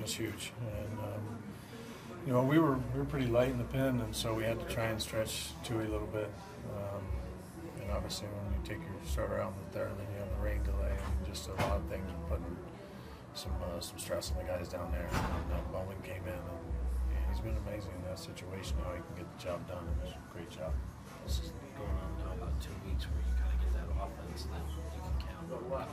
was huge. And you know, we were pretty light in the pen, and so we had to try and stretch Tui a little bit. And obviously, when you take your starter out in the third, then you have the rain delay, and just a lot of things putting some stress on the guys down there. And Bowman came in, and he's been amazing in that situation. How he can get the job done, and it's a great job. This is going on now about 2 weeks where you kind of get that offense that you can count on.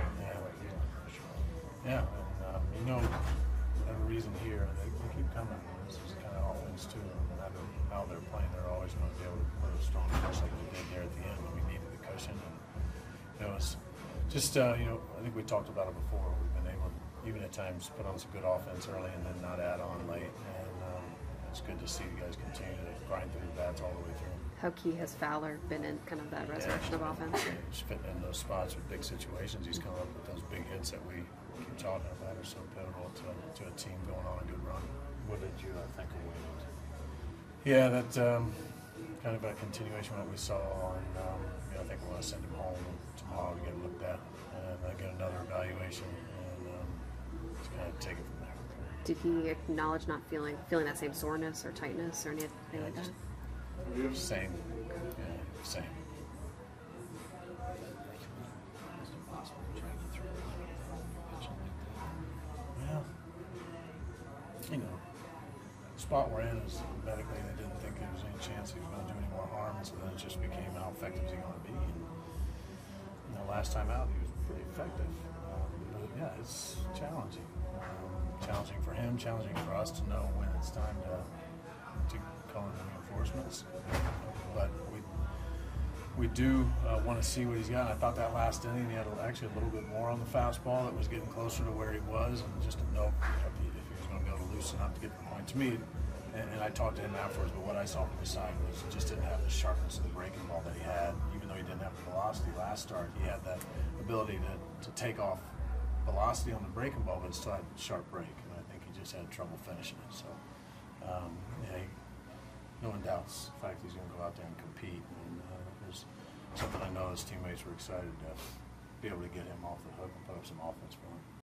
Yeah, and you know, whatever reason here, they keep coming. This is kind of offense too. No matter how they're playing, they're always going to be able to put a strong push like we did there at the end when we needed the cushion. And it was just, you know, I think we talked about it before. We've been able, even at times, put on some good offense early and then not add on late. And it's good to see you guys continue to grind through the bats all the way through. How key has Fowler been in kind of that resurrection of offense? He's fitting in those spots with big situations. He's coming up with those big hits that we keep talking about are so pivotal to a team going on a good run. What did you think of Wayne? Yeah, that kind of a continuation of what we saw. And you know, I think we're going to send him home tomorrow to get looked at and get another evaluation and just kind of take it from there. Did he acknowledge not feeling that same soreness or tightness or anything like that? Same. Yeah, same. Well, you know, the spot we're in is medically they didn't think there was any chance he was going to do any more harm, and so then it just became how effective is he going to be. And, you know, last time out he was pretty effective. But yeah, it's challenging. Challenging for him, challenging for us to know when it's time to call in reinforcements. But we do want to see what he's got. I thought that last inning he had actually a little bit more on the fastball that was getting closer to where he was, and just to know if he was going to be able to loosen up to get the point. To me, and I talked to him afterwards, but what I saw from his side was he just didn't have the sharpness of the breaking ball that he had. Even though he didn't have the velocity last start, he had that ability to take off velocity on the breaking ball, but still had a sharp break. And I think he just had trouble finishing it. So, yeah, no one doubts the fact he's going to go out there and compete. And there's something I know his teammates were excited to be able to get him off the hook and put up some offense for him.